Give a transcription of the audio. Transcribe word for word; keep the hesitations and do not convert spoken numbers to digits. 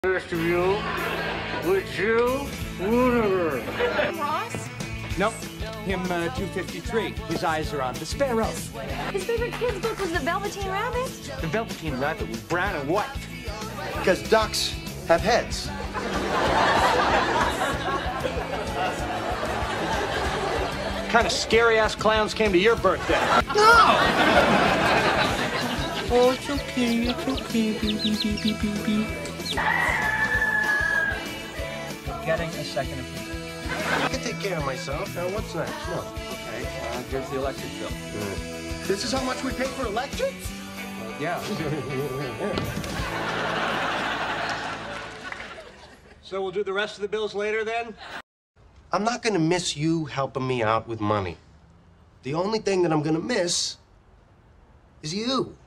First of you, with you, Wooder. Ross? Nope. Him, uh, two fifty-three. His eyes are on the sparrow. His favorite kid's book was The Velveteen Rabbit? The Velveteen Rabbit was brown and white. Because ducks have heads. What kind of scary-ass clowns came to your birthday? No! Oh, it's okay. It's okay, baby, baby, baby. You're getting a second opinion. I can take care of myself. Now, what's next? No. Okay, uh, here's the electric bill. Mm. This is how much we pay for electric? Uh, yeah. So we'll do the rest of the bills later, then? I'm not gonna miss you helping me out with money. The only thing that I'm gonna miss is you.